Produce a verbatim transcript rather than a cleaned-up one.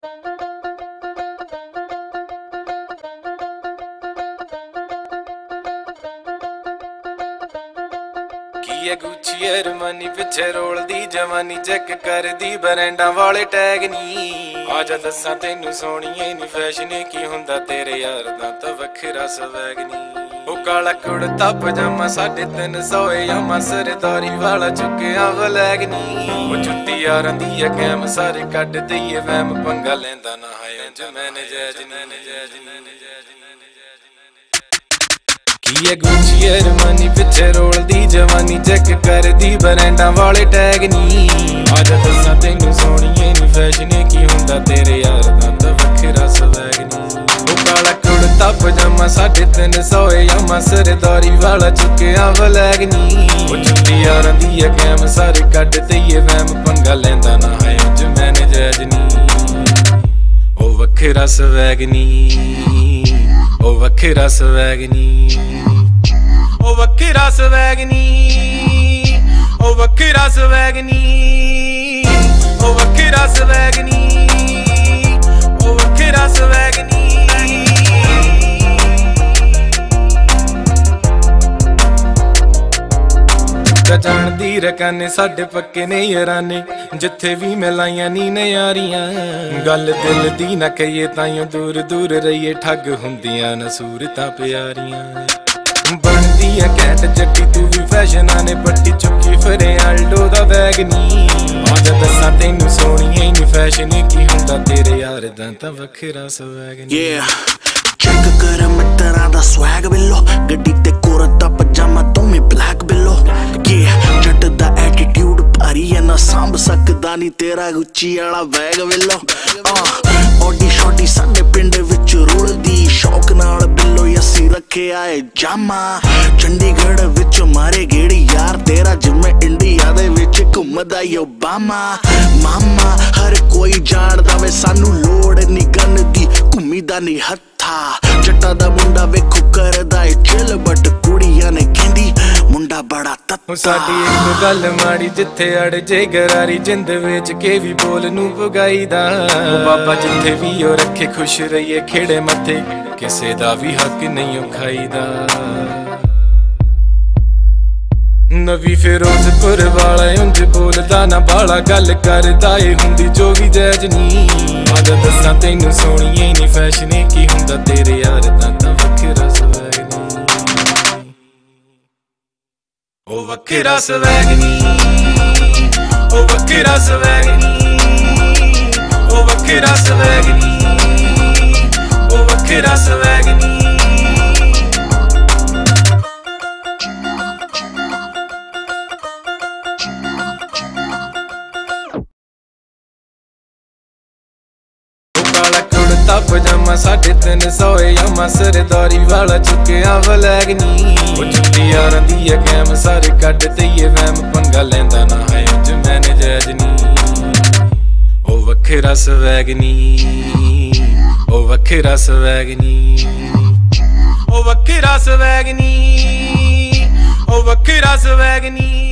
Gucci Armani पिछे रोलदी जवानी check करदी ब्रांडां वाले टैग नी आजा दस्सां तैनू सोहणीए नी फैशन की हुंदा तेरे यार दा तां वखरा स्वैग नी ओ काला कुड़ता पजामा साढ़े तीन सौ यामा सरदारी वाला चुक्किया वलैग नी ओ जुत्ती यारां दी ऐ कैम सारे कड्ड दईए वैम पंगा लैंदा ना है इंज मैंने जैज नी जैज नी की गुची अरमानी पिछे रोलदी जवानी चेक करदी ब्रांडां वाले टैग नी आजा दस्सां तैनू सोहणीए नी फैशन की हुंदा तेरे यार दा तां वखरा स्वैग नी ओ काला कुड़ता पजामा साढ़े तीन सौ यामा सरदारी वाला चुक्किया वलैग नी ओ जुत्ती यारां दी ऐ कैम सारे कड्ड दईए वैम पंगा लैंदा ना है इंज मैंने जैज नी ओ वखरा स्वैग नी ओ वखरा स्वैग नी ओ वखरा स्वैग नी ओ वखरा स्वैग नी ओ वखरा स्वैग नी ओ वखरा स्वैग नी जान दी रकाने साडे पक्के ने याराने जिथे भी मिलाइया नी नयारियां गल दिल दी ना कहिए ताइयों दूर दूर रहिए ठग हुंदियां न सूरतां प्यारियां बनदी है कैट जट्टी तू भी फैशनां ने पट्टी चुक्की फिरे आल्डो दा बैग नी आजा दस्सां तैनू सोहणीए नी फैशन की हुंदा तेरे यार दा तां वखरा स्वैग नी चेक कर मित्तरां दा स्वैग बिलो गड्डी ते कुर्ता पजामा तुमी ब्लैक बिलो जट दा एटीट्यूड भारी है ना सांभ सकदा नी तेरा गुची वाला बैग बिलो ओडी शोडी साडे पिंड विच रुलदी शौक नाल बिलो असी रखे आए जामा चंडीगढ़ विच मारे गेड़ी यार तेरा जिम्मे इंडिया दे विच घुमदा ओबामा मामा हर कोई जानदा वे सानू लोड़ नी गन दी घुमीदा नी हत्था जट्टा दा मुंडा वेखो करदा ए चिल बट कुड़ियां ने कहंदी मुंडा बड़ा तत्ता साडी इक गल माड़ी जिथे अड़ जे गरारी जिंद विच के भी बोल नू पुगाईदा बाबा जिथे भी ओ रखे खुश रहिए खेड़े मथे किसे दा भी हक नहीं खाईदा नवी फिरोजपुर वाला उंज बोलदा ना बाला गल करदा ए हुंदी जो भी जैज नी आजा दस्सां तैनू सोहणीए नी फैशन की हुंदा तेरे यार दा तां वखरा स्वैग नी ओ वखरा स्वैग नी ओ वखरा स्वैग नी ओ वखरा स्वैग नी ओ वखरा स्वैग नी पजामा साढ़े तीन सौ यामा सरदारी वाला चुक्किया वलैग नी ओ जुत्ती यारां दी ऐ कैम सारे कड्ड दईए वैम पंगा लैंदा ना है इंज मैंने जैज नी ओ वखरा स्वैग नी ओ वखरा स्वैग नी ओ वखरा स्वैग नी ओ वखरा स्वैग नी।